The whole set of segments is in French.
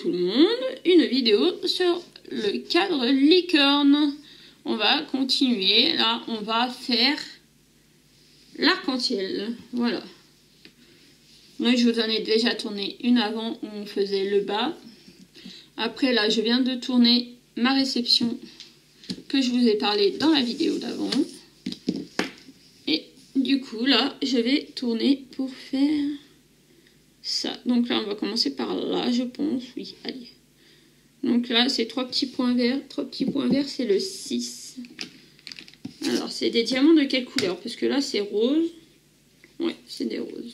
tout le monde, une vidéo sur le cadre licorne. On va continuer, là on va faire l'arc-en-ciel, voilà. Donc je vous en ai déjà tourné une avant où on faisait le bas. Après là je viens de tourner ma réception que je vous ai parlé dans la vidéo d'avant. Et du coup là je vais tourner pour faire ça. Donc là on va commencer par là je pense, oui, allez. Donc là c'est 3 petits points verts, c'est le 6. Alors c'est des diamants de quelle couleur? Parce que là c'est rose. Ouais, c'est des roses.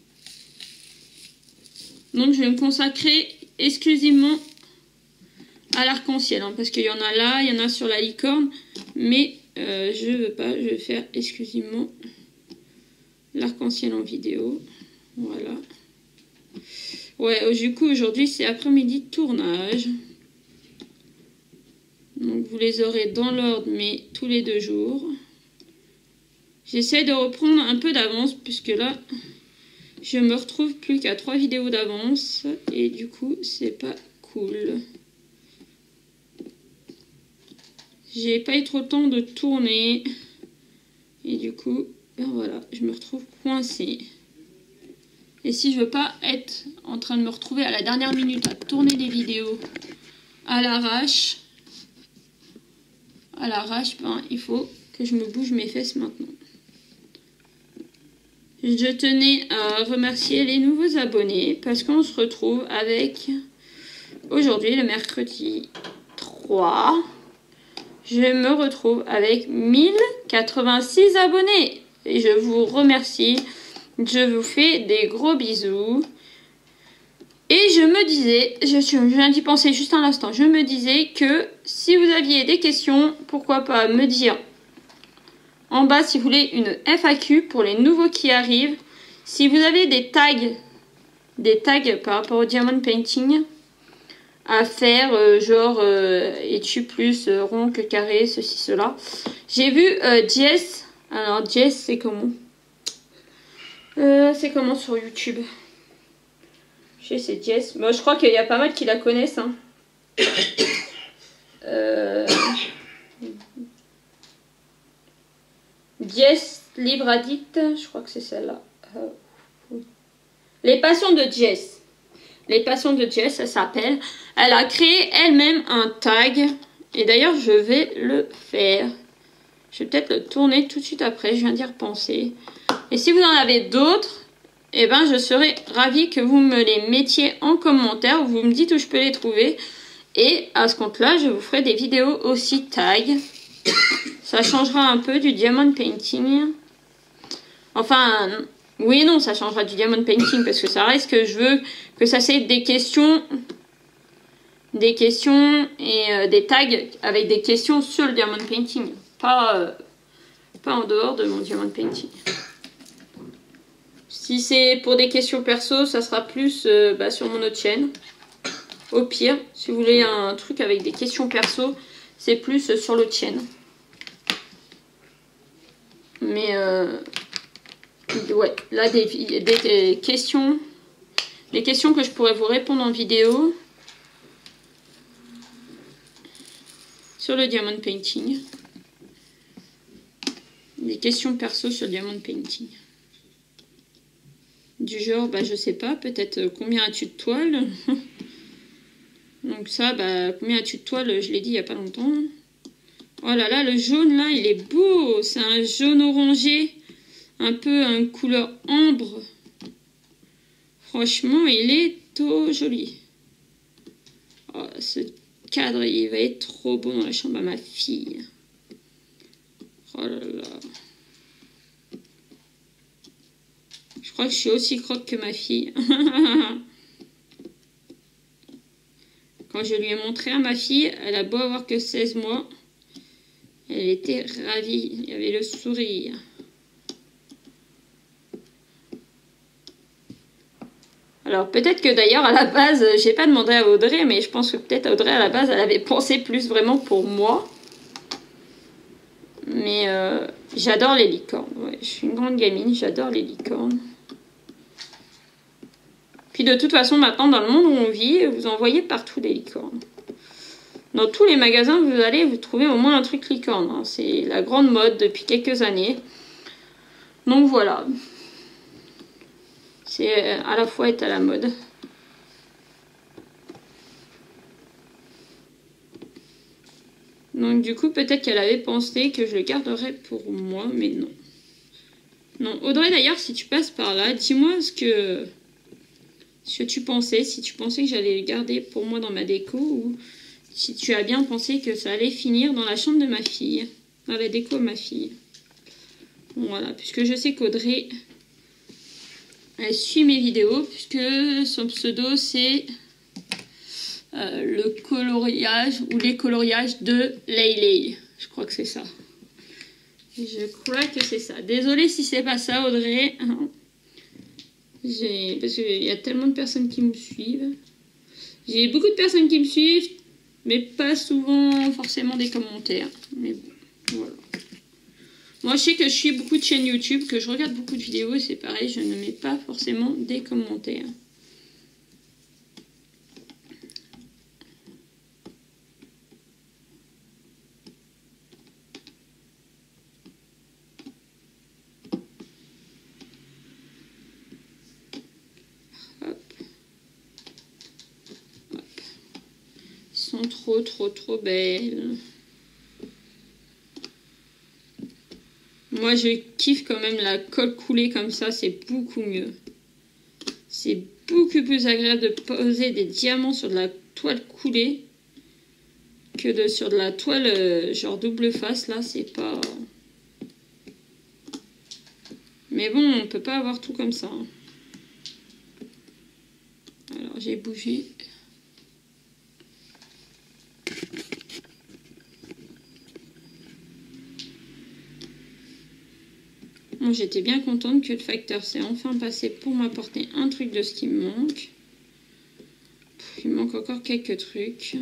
Donc je vais me consacrer exclusivement à l'arc-en-ciel, hein, parce qu'il y en a là, il y en a sur la licorne, mais je veux pas, je vais faire exclusivement l'arc-en-ciel en vidéo. Voilà. Ouais, du coup aujourd'hui c'est après-midi de tournage. Donc vous les aurez dans l'ordre, mais tous les 2 jours. J'essaie de reprendre un peu d'avance, puisque là je me retrouve plus qu'à 3 vidéos d'avance, et du coup c'est pas cool. J'ai pas eu trop le temps de tourner, et du coup ben voilà, je me retrouve coincée. Et si je veux pas être en train de me retrouver à la dernière minute à tourner des vidéos à l'arrache, ben, il faut que je me bouge mes fesses maintenant. Je tenais à remercier les nouveaux abonnés parce qu'on se retrouve avec aujourd'hui le mercredi 3. Je me retrouve avec 1086 abonnés et je vous remercie. Je vous fais des gros bisous. Et je me disais, je viens d'y penser juste un instant, je me disais que si vous aviez des questions, pourquoi pas me dire en bas si vous voulez une FAQ pour les nouveaux qui arrivent. Si vous avez des tags par rapport au diamond painting à faire, genre es-tu plus rond que carré, ceci, cela. J'ai vu Jess, alors Jess c'est comment sur YouTube? Je sais, c'est Jess. Moi, je crois qu'il y a pas mal qui la connaissent. Hein. Jess Libre Addict, je crois que c'est celle-là. Les passions de Jess. Les passions de Jess, ça s'appelle. Elle a créé elle-même un tag. Et d'ailleurs, je vais le faire. Je vais peut-être le tourner tout de suite après. Je viens d'y repenser. Et si vous en avez d'autres, eh ben, je serais ravie que vous me les mettiez en commentaire. Vous me dites où je peux les trouver. Et à ce compte-là, je vous ferai des vidéos aussi tag. Ça changera un peu du diamond painting. Enfin, oui et non, ça changera du diamond painting. Parce que ça reste que je veux que ça c'est des questions. Des questions et des tags avec des questions sur le diamond painting. Pas en dehors de mon diamond painting. Si c'est pour des questions perso, ça sera plus sur mon autre chaîne. Au pire, si vous voulez un truc avec des questions perso, c'est plus sur l'autre chaîne. Mais ouais, là des questions. Les questions que je pourrais vous répondre en vidéo. Sur le diamond painting. Des questions perso sur le diamond painting. Du genre, je sais pas, peut-être combien as-tu de toiles? Donc ça, combien as-tu de toiles? Je l'ai dit il y a pas longtemps. Oh là là, le jaune là, il est beau. C'est un jaune orangé, un peu une couleur ambre. Franchement, il est tout joli. Oh, ce cadre, il va être trop beau dans la chambre à ma fille. Oh là là. Je crois que je suis aussi croque que ma fille. Quand je lui ai montré à ma fille, elle a beau avoir que 16 mois. Elle était ravie. Il y avait le sourire. Alors peut-être que d'ailleurs à la base, j'ai pas demandé à Audrey, mais je pense que peut-être Audrey à la base, elle avait pensé plus vraiment pour moi. Mais j'adore les licornes. Ouais, je suis une grande gamine, j'adore les licornes. Puis de toute façon, maintenant, dans le monde où on vit, vous en voyez partout des licornes. Dans tous les magasins que vous allez, vous trouvez au moins un truc licorne. Hein. C'est la grande mode depuis quelques années. Donc voilà. C'est à la fois être à la mode. Donc du coup, peut-être qu'elle avait pensé que je le garderais pour moi, mais non. Non, Audrey, d'ailleurs, si tu passes par là, dis-moi ce que tu pensais. Si tu pensais que j'allais le garder pour moi dans ma déco ou si tu as bien pensé que ça allait finir dans la chambre de ma fille, dans la déco de ma fille. Voilà, puisque je sais qu'Audrey, elle suit mes vidéos, puisque son pseudo, c'est le coloriage ou les coloriages de Laylay. Je crois que c'est ça. Je crois que c'est ça. Désolée si c'est pas ça, Audrey. Parce qu'il y a tellement de personnes qui me suivent. J'ai beaucoup de personnes qui me suivent, mais pas souvent forcément des commentaires. Mais bon, voilà. Moi, je sais que je suis beaucoup de chaînes YouTube, que je regarde beaucoup de vidéos, et c'est pareil, je ne mets pas forcément des commentaires. Trop belles. Moi, je kiffe quand même la colle coulée comme ça, c'est beaucoup mieux. C'est beaucoup plus agréable de poser des diamants sur de la toile coulée que sur de la toile genre double face. Là, c'est pas... Mais bon, on peut pas avoir tout comme ça. Hein. Alors, j'ai bougé. Moi, j'étais bien contente que le facteur s'est enfin passé pour m'apporter un truc de ce qui me manque. Il me manque encore quelques trucs.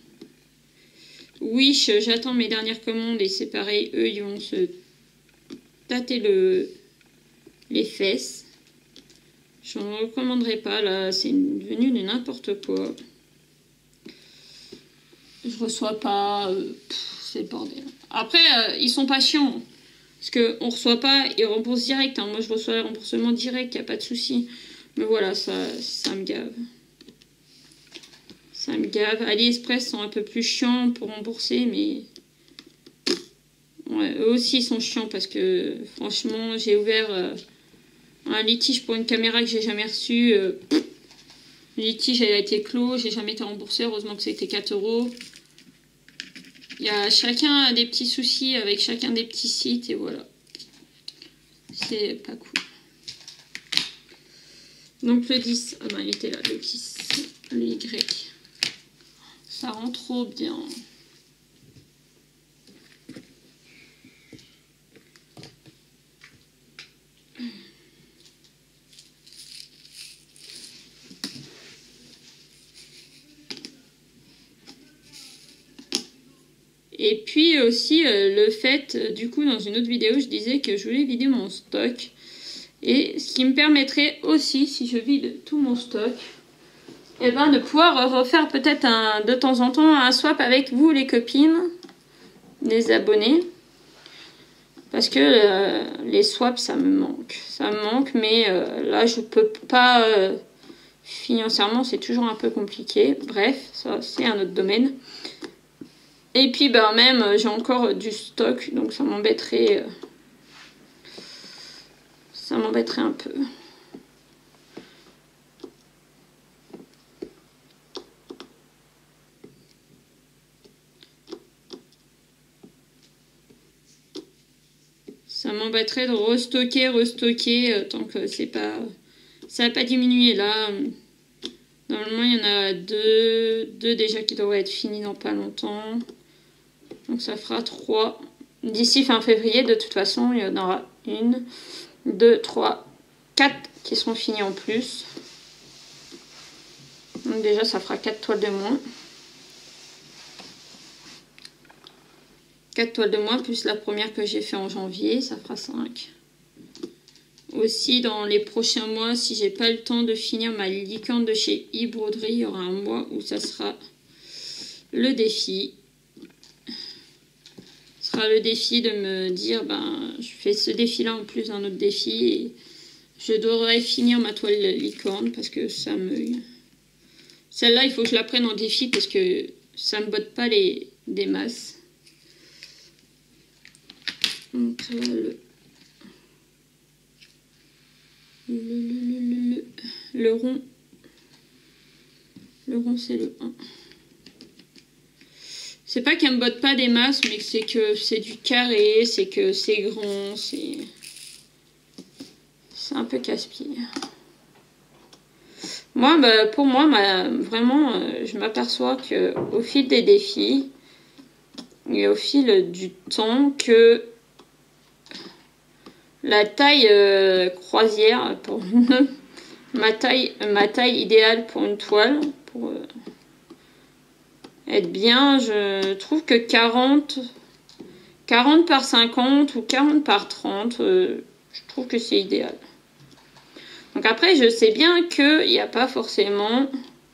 Oui, j'attends mes dernières commandes et c'est pareil, eux, ils vont se tâter les fesses. Je n'en recommanderais pas, là, c'est devenu de n'importe quoi. Je reçois pas, c'est le bordel. Après, ils sont pas chiants. Parce qu'on ne reçoit pas, ils remboursent direct. Hein. Moi, je reçois le remboursement direct, il n'y a pas de souci. Mais voilà, ça me gave. Ça me gave. AliExpress sont un peu plus chiants pour rembourser, mais... Ouais, eux aussi, ils sont chiants parce que, franchement, j'ai ouvert un litige pour une caméra que j'ai jamais reçue. Le litige a été clos, j'ai jamais été remboursé. Heureusement que c'était 4 €. Il y a chacun des petits soucis avec chacun des petits sites et voilà. C'est pas cool. Donc le 10, ah ben il était là, le 10, le Y. Ça rend trop bien. Et puis aussi le fait, du coup dans une autre vidéo, je disais que je voulais vider mon stock. Et ce qui me permettrait aussi, si je vide tout mon stock, et ben de pouvoir refaire peut-être de temps en temps un swap avec vous les copines, les abonnés. Parce que les swaps ça me manque. Ça me manque mais là je peux pas, financièrement c'est toujours un peu compliqué. Bref, ça c'est un autre domaine. Et puis ben même j'ai encore du stock donc ça m'embêterait un peu. Ça m'embêterait de restocker tant que c'est pas... Ça n'a pas diminué là. Normalement il y en a deux déjà qui devraient être finis dans pas longtemps. Donc ça fera 3. D'ici fin février, de toute façon, il y en aura 1, 2, 3, 4 qui seront finis en plus. Donc déjà, ça fera 4 toiles de moins. 4 toiles de moins, plus la première que j'ai fait en janvier, ça fera 5. Aussi, dans les prochains mois, si j'ai pas le temps de finir ma licorne de chez e-Broderie, il y aura un mois où ça sera le défi. Ce sera le défi de me dire, ben, je fais ce défi-là en plus d'un autre défi et je devrais finir ma toile licorne parce que ça me... Celle-là, il faut que je la prenne en défi parce que ça me botte pas des masses. Donc là, le rond. Le rond, c'est le 1. C'est pas qu'elle me botte pas des masses, mais c'est que c'est du carré, c'est que c'est grand, c'est un peu casse-pied. Moi, bah, pour moi, vraiment, je m'aperçois qu'au fil des défis et au fil du temps, que la taille croisière, pour ma taille idéale pour une toile, pour être bien, je trouve que 40 par 50 ou 40 par 30, je trouve que c'est idéal. Donc après, je sais bien qu'il n'y a pas forcément...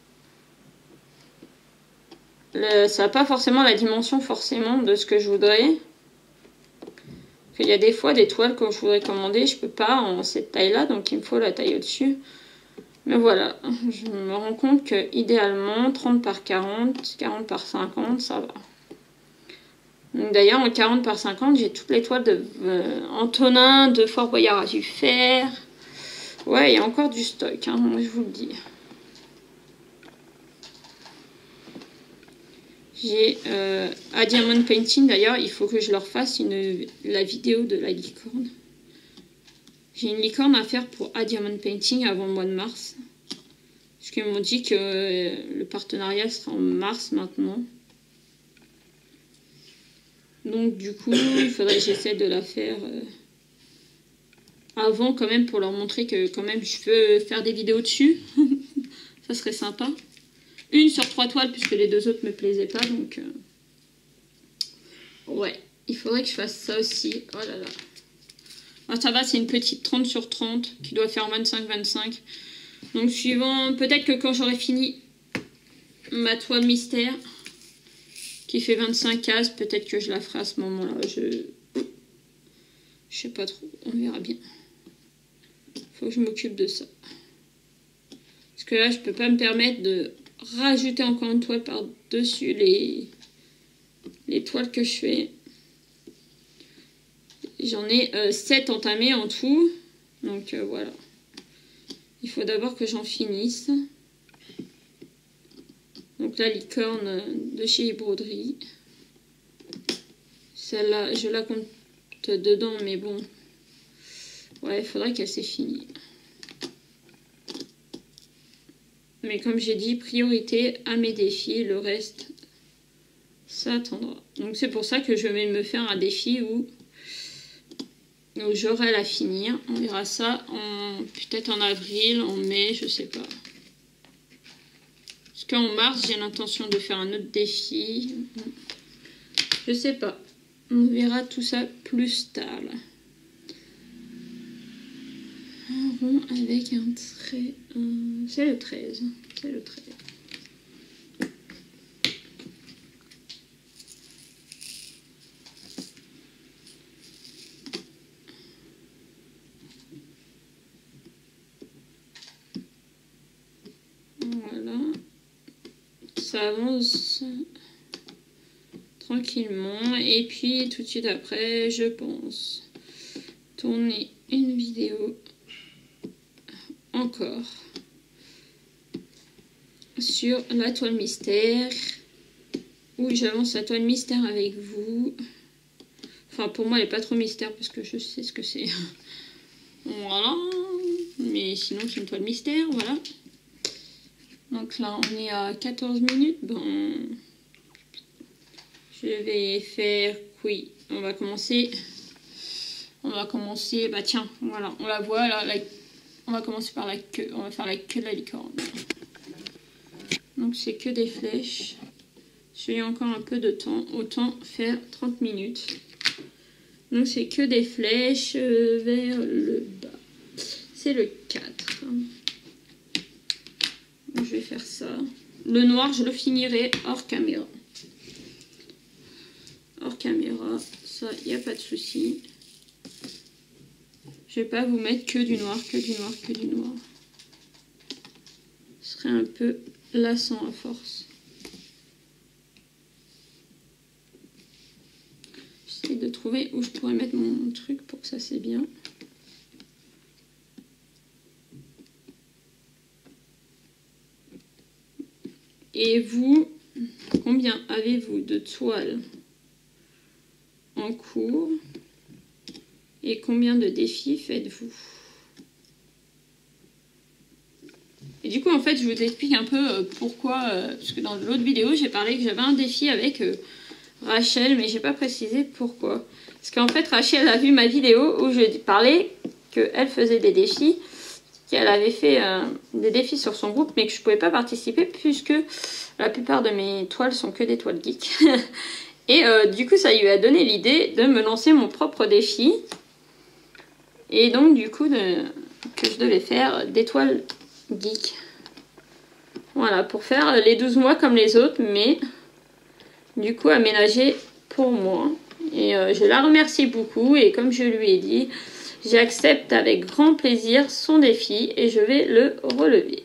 ça n'a pas forcément la dimension forcément de ce que je voudrais. Il y a des fois des toiles que je voudrais commander, je peux pas en cette taille-là, donc il me faut la taille au-dessus. Mais voilà, je me rends compte que idéalement 30 par 40, 40 par 50, ça va. D'ailleurs, en 40 par 50, j'ai toutes les toiles de Antonin, de Fort Boyard Azufer. Ouais, il y a encore du stock, hein, je vous le dis. J'ai à Diamond Painting, d'ailleurs, il faut que je leur fasse la vidéo de la licorne. J'ai une licorne à faire pour à Diamond Painting avant le mois de mars. Parce qu'ils m'ont dit que le partenariat sera en mars maintenant. Donc du coup, il faudrait que j'essaie de la faire avant quand même pour leur montrer que quand même je peux faire des vidéos dessus. Ça serait sympa. Une sur 3 toiles puisque les 2 autres me plaisaient pas. Donc ouais, il faudrait que je fasse ça aussi. Oh là là. Ah, ça va, c'est une petite 30 sur 30 qui doit faire 25-25. Donc suivant, peut-être que quand j'aurai fini ma toile mystère qui fait 25 cases, peut-être que je la ferai à ce moment-là. Je sais pas trop, on verra bien. Faut que je m'occupe de ça. Parce que là, je peux pas me permettre de rajouter encore une toile par-dessus les toiles que je fais. J'en ai 7 entamées en tout. Donc voilà. Il faut d'abord que j'en finisse. Donc la licorne de chez e-Broderie. Celle-là, je la compte dedans, mais bon. Ouais, il faudrait qu'elle s'est finie. Mais comme j'ai dit, priorité à mes défis. Le reste, ça attendra. Donc c'est pour ça que je vais me faire un défi où j'aurai à la finir. On verra ça peut-être en avril, en mai, je sais pas. Parce qu'en mars, j'ai l'intention de faire un autre défi. Je sais pas. On verra tout ça plus tard. Un rond avec un trait. C'est le 13. C'est le 13. Voilà. Ça avance tranquillement. Et puis tout de suite après, je pense tourner une vidéo encore sur la toile mystère où j'avance la toile mystère avec vous. Enfin, pour moi, elle n'est pas trop mystère parce que je sais ce que c'est. Voilà. Mais sinon, c'est une toile mystère, voilà. Donc là, on est à 14 minutes. Bon, je vais faire... Oui, on va commencer... Bah tiens, voilà, on la voit là. On va commencer par la queue. On va faire la queue de la licorne. Donc c'est que des flèches. J'ai encore un peu de temps. Autant faire 30 minutes. Donc c'est que des flèches vers le bas. c'est le 4. Je vais faire ça. Le noir, je le finirai hors caméra. Hors caméra, ça, il n'y a pas de souci. Je vais pas vous mettre que du noir, que du noir, que du noir. Ce serait un peu lassant à force. J'essaie de trouver où je pourrais mettre mon truc pour que ça c'est bien. Et vous, combien avez-vous de toiles en cours et combien de défis faites-vous? Et du coup, en fait, je vous explique un peu pourquoi, parce que dans l'autre vidéo, j'ai parlé que j'avais un défi avec Rachel, mais j'ai pas précisé pourquoi. Parce qu'en fait, Rachel a vu ma vidéo où je parlais qu'elle faisait des défis, qu'elle avait fait des défis sur son groupe, mais que je pouvais pas participer puisque la plupart de mes toiles sont que des toiles geeks. Et du coup, ça lui a donné l'idée de me lancer mon propre défi. Et donc, du coup, que je devais faire des toiles geek. Voilà, pour faire les 12 mois comme les autres, mais du coup aménagé pour moi. Et je la remercie beaucoup et comme je lui ai dit, j'accepte avec grand plaisir son défi et je vais le relever.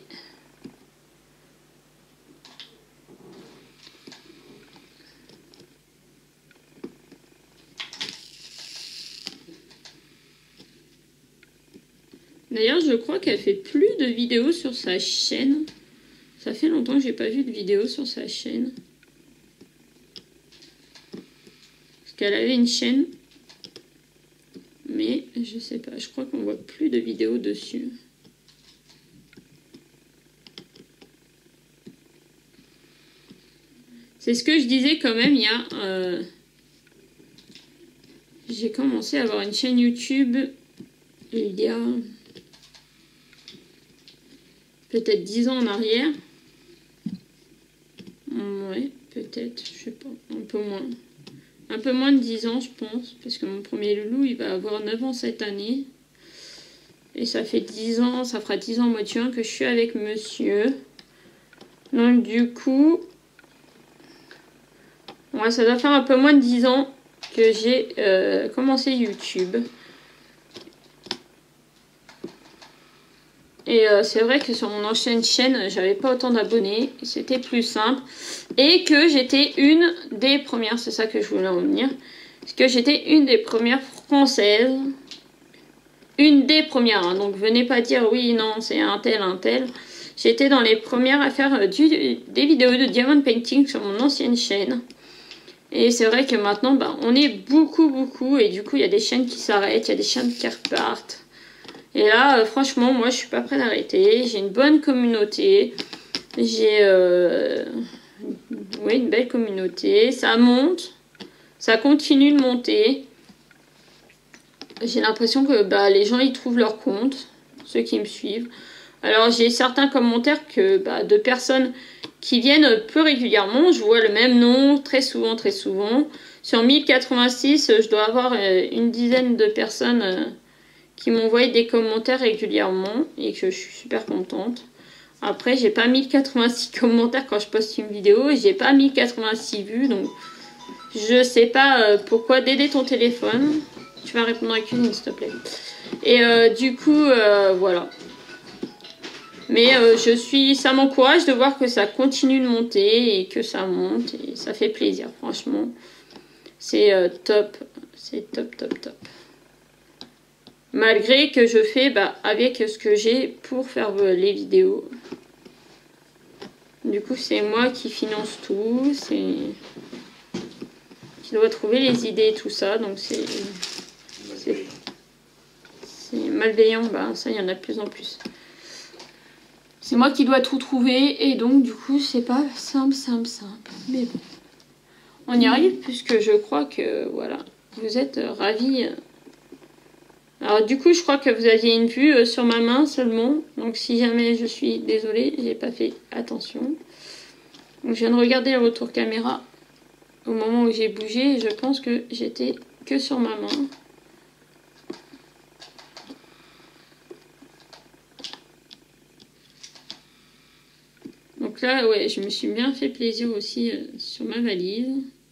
D'ailleurs, je crois qu'elle fait plus de vidéos sur sa chaîne. Ça fait longtemps que j'ai pas vu de vidéo sur sa chaîne. Parce qu'elle avait une chaîne. Mais je sais pas, je crois qu'on voit plus de vidéos dessus. C'est ce que je disais quand même, j'ai commencé à avoir une chaîne YouTube il y a peut-être 10 ans en arrière. Ouais, peut-être, je sais pas, un peu moins. Un peu moins de 10 ans, je pense, parce que mon premier loulou, il va avoir 9 ans cette année. Et ça fait 10 ans, ça fera 10 ans au mois de juin que je suis avec monsieur. Donc du coup, ouais, ça doit faire un peu moins de 10 ans que j'ai commencé YouTube. Et c'est vrai que sur mon ancienne chaîne, j'avais pas autant d'abonnés. C'était plus simple. Et que j'étais une des premières, c'est ça que je voulais en venir. Parce que j'étais une des premières françaises. Une des premières, hein, donc venez pas dire oui, non, c'est un tel, un tel. J'étais dans les premières à faire des vidéos de diamond painting sur mon ancienne chaîne. Et c'est vrai que maintenant, bah, on est beaucoup. Et du coup, il y a des chaînes qui s'arrêtent, il y a des chaînes qui repartent. Et là, franchement, moi, je suis pas prête d'arrêter. J'ai une bonne communauté. J'ai oui, une belle communauté. Ça monte. Ça continue de monter. J'ai l'impression que bah, les gens, ils trouvent leur compte. Ceux qui me suivent. Alors, j'ai certains commentaires de personnes qui viennent peu régulièrement. Je vois le même nom très souvent. Sur 1086, je dois avoir une dizaine de personnes... qui m'envoient des commentaires régulièrement et que je suis super contente. Après, j'ai pas 1086 commentaires quand je poste une vidéo et j'ai pas 1086 vues, donc je sais pas pourquoi. Dédé ton téléphone, tu vas répondre à la cuisine s'il te plaît. Et du coup, voilà. Mais ça m'encourage de voir que ça continue de monter et que ça monte et ça fait plaisir, franchement. C'est top, c'est top. Malgré que je fais avec ce que j'ai pour faire les vidéos. Du coup, c'est moi qui finance tout. C'est qui dois trouver les idées et tout ça. Donc, c'est malveillant. Bah, ça, il y en a de plus en plus. C'est moi qui dois tout trouver. Et donc, du coup, c'est pas simple. Mais bon. On y arrive puisque je crois que, voilà, vous êtes ravis... Alors du coup, je crois que vous aviez une vue sur ma main seulement. Donc si jamais je suis désolée, j'ai pas fait attention. Donc je viens de regarder le retour caméra au moment où j'ai bougé. Et je pense que j'étais que sur ma main. là, ouais, je me suis bien fait plaisir aussi sur ma valise.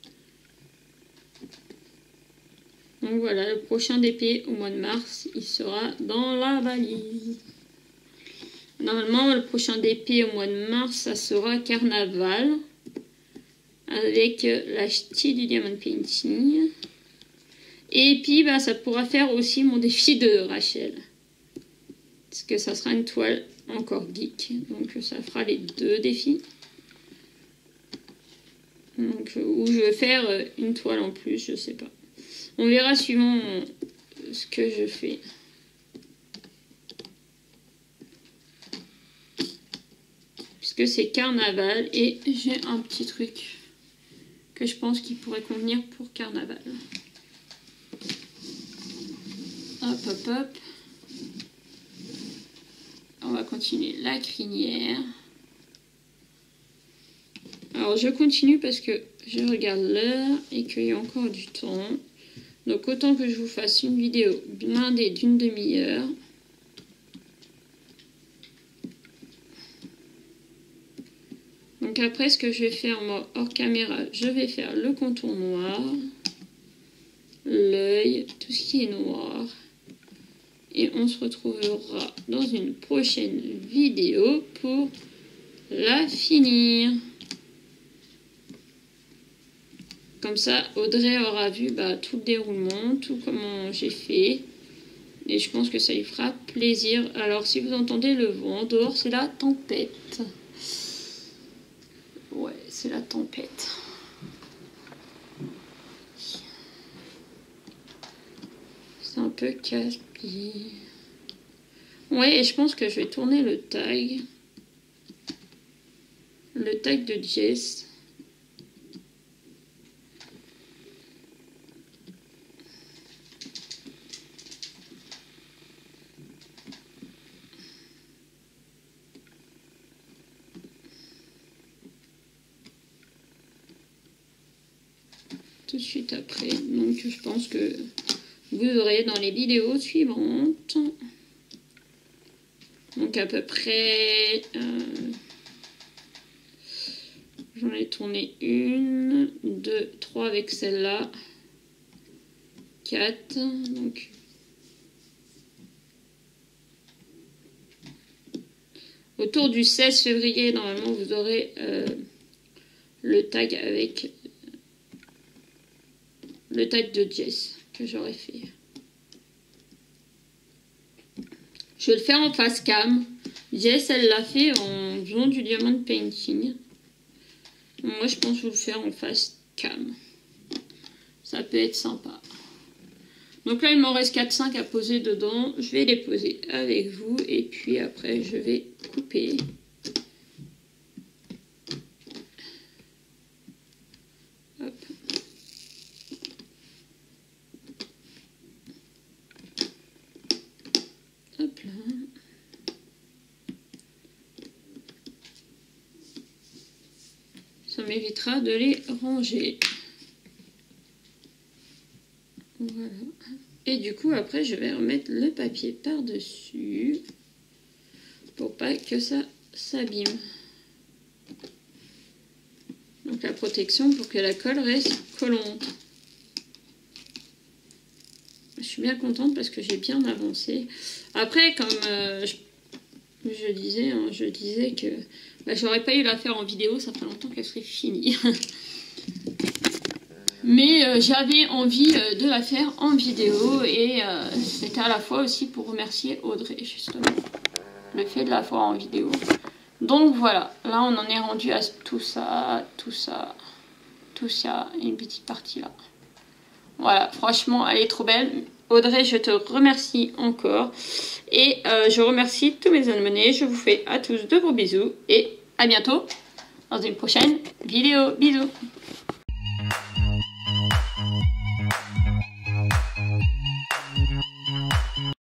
Donc voilà, le prochain DP au mois de mars, il sera dans la valise. Normalement, le prochain DP au mois de mars, ça sera Carnaval. Avec la ch'ti du Diamond Painting. Et puis, bah, ça pourra faire aussi mon défi de Rachel. Parce que ça sera une toile encore geek. Donc, ça fera les 2 défis. Donc, où je vais faire une toile en plus, je sais pas. On verra suivant ce que je fais. Puisque c'est Carnaval et j'ai un petit truc que je pense qu'il pourrait convenir pour Carnaval. Hop, hop, hop. On va continuer la crinière. Alors, je continue parce que je regarde l'heure et qu'il y a encore du temps. Donc, autant que je vous fasse une vidéo blindée d'une demi-heure. Donc après, ce que je vais faire, moi, hors caméra, je vais faire le contour noir, l'œil, tout ce qui est noir. Et on se retrouvera dans une prochaine vidéo pour la finir. Comme ça, Audrey aura vu tout le déroulement, tout comment j'ai fait. Et je pense que ça lui fera plaisir. Alors, si vous entendez le vent, dehors, c'est la tempête. Ouais, c'est la tempête. C'est un peu casse-pied. Ouais, et je pense que je vais tourner le tag. Le tag de Jess. Tout de suite après. Donc je pense que vous aurez dans les vidéos suivantes. Donc à peu près... j'en ai tourné 1, 2, 3 avec celle-là. 4. Donc... autour du 16 février, normalement, vous aurez le tag avec... le tag de Jess que j'aurais fait. Je vais le faire en face cam. Jess, elle l'a fait en faisant du diamond painting. Moi, je pense que je vais le faire en face cam. Ça peut être sympa. Donc là, il m'en reste 4-5 à poser dedans. Je vais les poser avec vous. Et puis après, je vais couper. Hop. Hop là. Ça m'évitera de les ranger. Voilà. Et du coup, après, je vais remettre le papier par-dessus pour pas que ça s'abîme. Donc la protection pour que la colle reste collante. Je suis bien contente parce que j'ai bien avancé. Après, comme je disais que j'aurais pas eu la faire en vidéo, ça fait longtemps qu'elle serait finie. Mais j'avais envie de la faire en vidéo et c'était à la fois aussi pour remercier Audrey, justement, le fait de la faire en vidéo. Donc voilà, là on en est rendu à tout ça, et une petite partie là. Voilà, franchement, elle est trop belle. Audrey, je te remercie encore. Et je remercie tous mes abonnés. Je vous fais à tous de gros bisous. Et à bientôt dans une prochaine vidéo. Bisous.